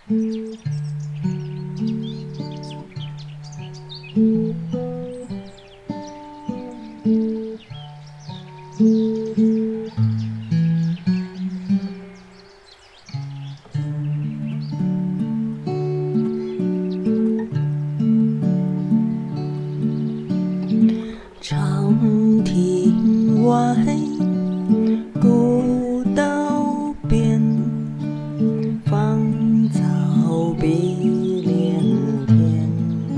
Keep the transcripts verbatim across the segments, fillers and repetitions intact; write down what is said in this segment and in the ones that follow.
长亭外，古道边，芳草碧连天。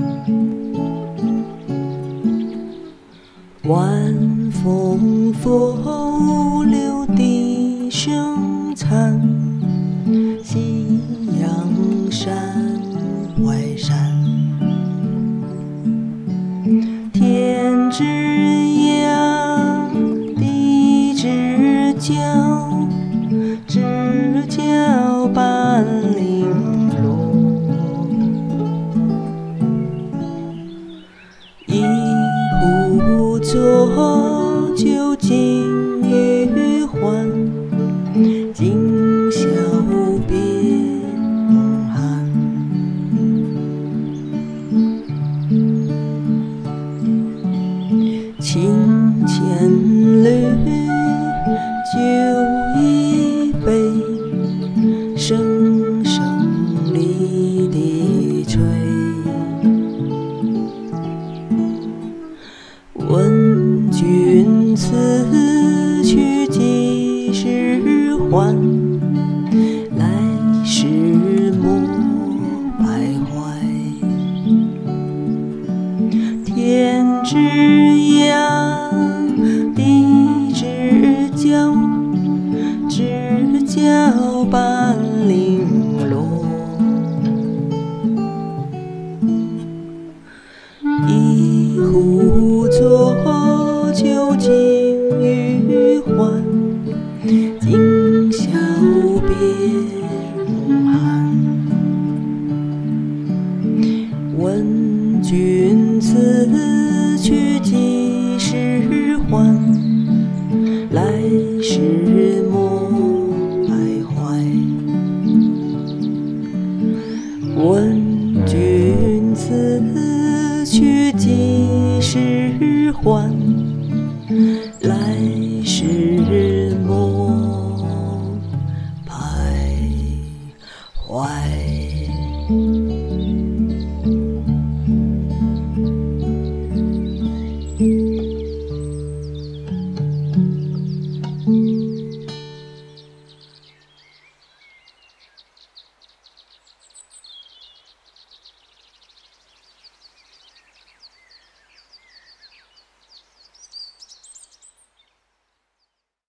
晚风拂柳笛声残，夕阳山外山。天之阳，地之角，知交半零落。一壶浊酒尽余欢，今宵别梦寒。清浅绿，酒一杯，声声离笛吹。问君此去几时还？来时莫徘徊。天之阳，地之角，知交半零落。一壶浊酒尽余欢，今宵别梦寒。问君此去几时还？来时